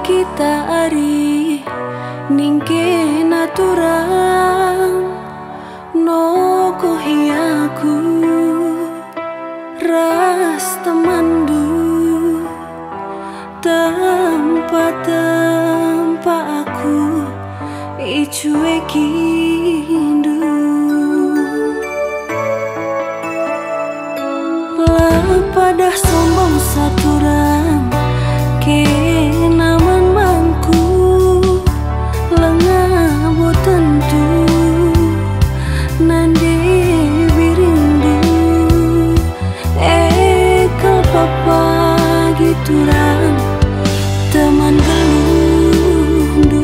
kita ari ningke naturam no kohiaku ras temandu tempat aku icuwe kindu pada sombong saturan ke naman mangku lengah tentu nande birindu kal papa gituran teman gelundu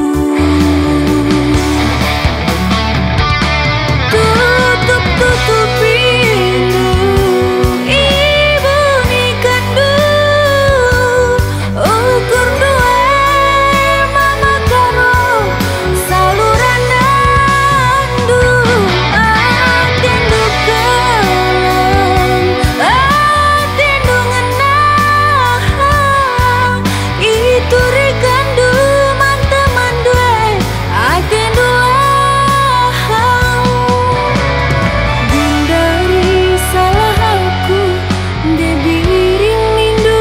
tutup pintu ibu nikandu ukur dua mama karo saluran nandu atendu kelang atendu ngenah itu rikandu manteman due atendu dari salah aku debiring mindu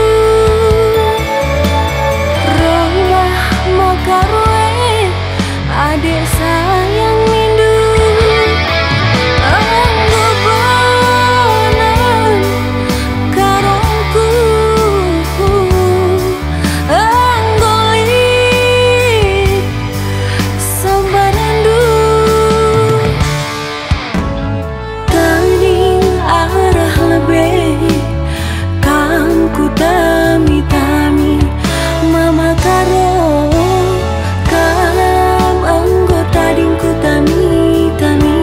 rolah mau karoe adek sayang mindu anggoponan karongku anggolit sembarandu tanding arah lebih kamku tami-tami mama karo kam anggota dingku tami-tami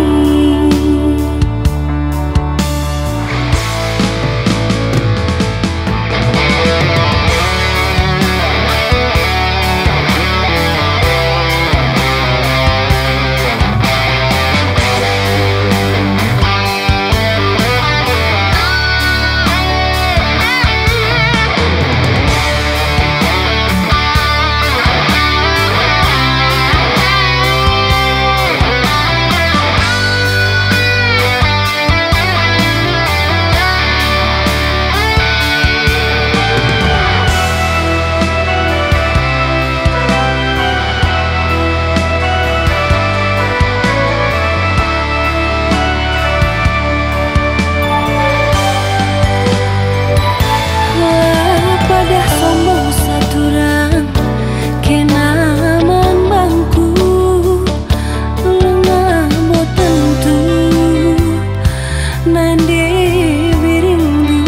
pada sombong saturan kenaman bangku lengah mau tentu nande birindu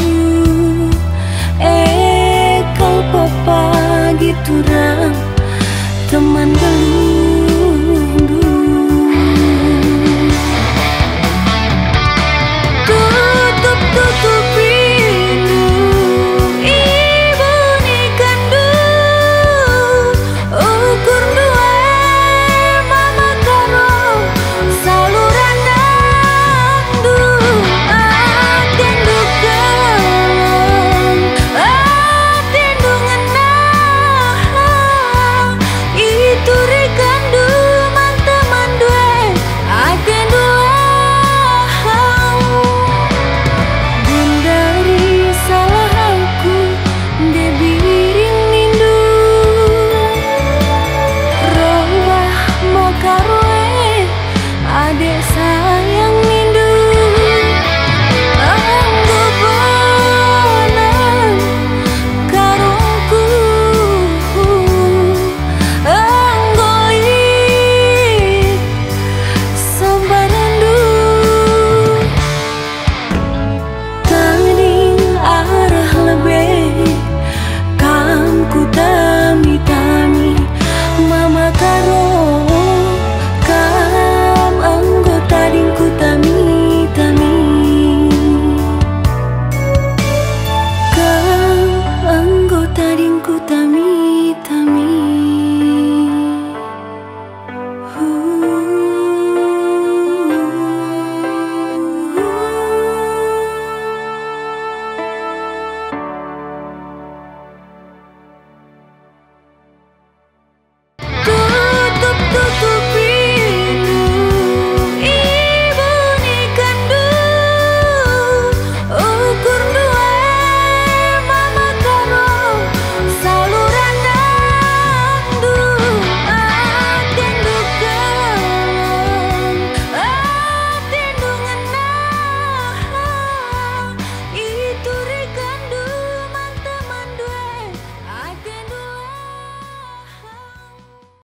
kau papa gituran teman gelundu tutup pintu ibu nikandu ukur dua mama karo saluran nandu atendu kelang atendu ngenah itu rikandu manteman due atendu dari salah aku debiring mindu rolah mau karoe adek sayang